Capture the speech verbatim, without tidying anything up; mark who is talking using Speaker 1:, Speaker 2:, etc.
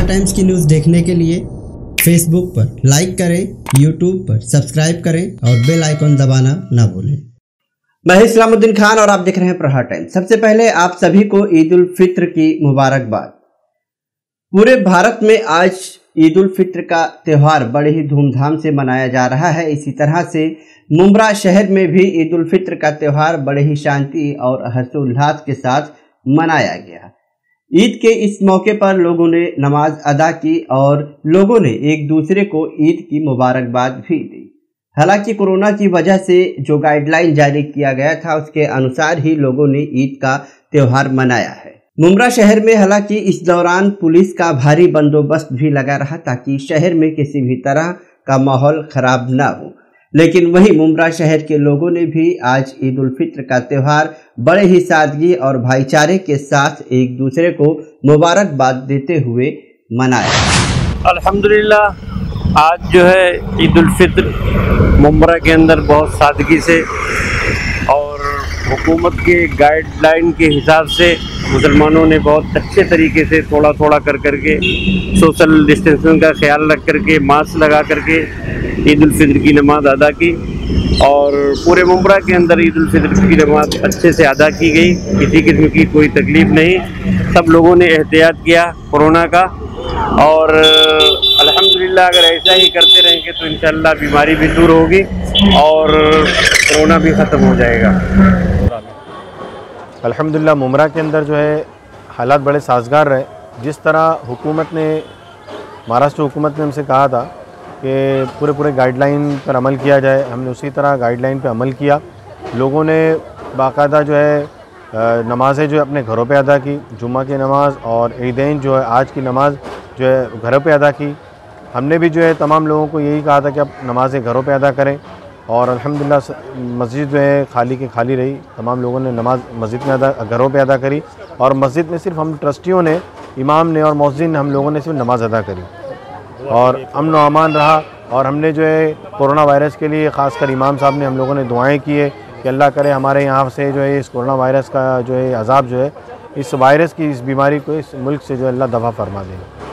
Speaker 1: प्रहार टाइम्स की न्यूज़ देखने के लिए फेसबुक पर लाइक करें, यूट्यूब पर सब्सक्राइब करें और बेल आइकन दबाना ना भूलें। मैं इस्लामुद्दीन खान और आप देख रहे हैं प्रहार टाइम्स। सबसे पहले आप सभी को ईद उल फित्र की मुबारकबाद। पूरे भारत में आज ईद उल फित्र का त्यौहार बड़े ही धूमधाम से मनाया जा रहा है। इसी तरह से मुंब्रा शहर में भी ईद उल फित्र का त्यौहार बड़े ही शांति और हर्षोल्लास के साथ मनाया गया। ईद के इस मौके पर लोगों ने नमाज अदा की और लोगों ने एक दूसरे को ईद की मुबारकबाद भी दी। हालांकि कोरोना की वजह से जो गाइडलाइन जारी किया गया था उसके अनुसार ही लोगों ने ईद का त्यौहार मनाया है। मुंब्रा शहर में हालांकि इस दौरान पुलिस का भारी बंदोबस्त भी लगा रहा ताकि शहर में किसी भी तरह का माहौल खराब ना हो। लेकिन वहीं मुंब्रा शहर के लोगों ने भी आज ईद उल फित्र का त्यौहार बड़े ही सादगी और भाईचारे के साथ एक दूसरे को मुबारकबाद देते हुए मनाया।
Speaker 2: अल्हम्दुलिल्लाह आज जो है ईद उल फित्र मुंब्रा के अंदर बहुत सादगी से और हुकूमत के गाइडलाइन के हिसाब से मुसलमानों ने बहुत अच्छे तरीके से थोड़ा थोड़ा कर करके सोशल डिस्टेंसिंग का ख्याल रख करके मास्क लगा करके ईद उल फित्र की नमाज अदा की और पूरे मुंब्रा के अंदर ईद उल फित्र की नमाज अच्छे से अदा की गई। किसी किस्म की कोई तकलीफ़ नहीं, सब लोगों ने एहतियात किया कोरोना का और अल्हम्दुलिल्लाह अगर ऐसा ही करते रहेंगे तो इंशाअल्लाह बीमारी भी दूर होगी और कोरोना भी ख़त्म हो जाएगा।
Speaker 3: अल्हम्दुलिल्लाह मुंब्रा के अंदर जो है हालात बड़े साजगार रहे। जिस तरह हुकूमत ने महाराष्ट्र हुकूमत ने हमसे कहा था कि पूरे पूरे गाइडलाइन पर अमल किया जाए, हमने उसी तरह गाइडलाइन पर अमल किया। लोगों ने बाकायदा जो है नमाज़ें जो है अपने घरों पे अदा की, जुम्मा की नमाज़ और ईदैन जो है आज की नमाज़ जो है घरों पे अदा की। हमने भी जो है तमाम लोगों को यही कहा था कि आप नमाज़ें घरों पे अदा करें और अल्हम्दुलिल्लाह मस्जिद जो है खाली की खाली रही। तमाम लोगों ने नमाज मस्जिद में अदा घरों पे अदा करी और मस्जिद में सिर्फ हम ट्रस्टियों ने, इमाम ने और मौज़िन ने, हम लोगों ने सिर्फ नमाज अदा करी और अमन व अमान रहा। और हमने जो है कोरोना वायरस के लिए ख़ासकर इमाम साहब ने हम लोगों ने दुआएं की है कि अल्लाह करे हमारे यहाँ से जो है इस कोरोना वायरस का जो है अज़ाब जो है इस वायरस की इस बीमारी को इस मुल्क से जो है अल्लाह दफ़ा फरमा दे।